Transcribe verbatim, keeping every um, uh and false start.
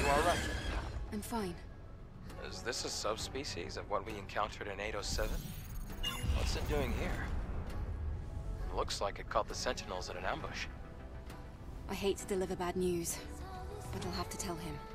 You all right? I'm fine. Is this a subspecies of what we encountered in eight oh seven? What's it doing here? Looks like it caught the Sentinels in an ambush. I hate to deliver bad news, but I'll have to tell him.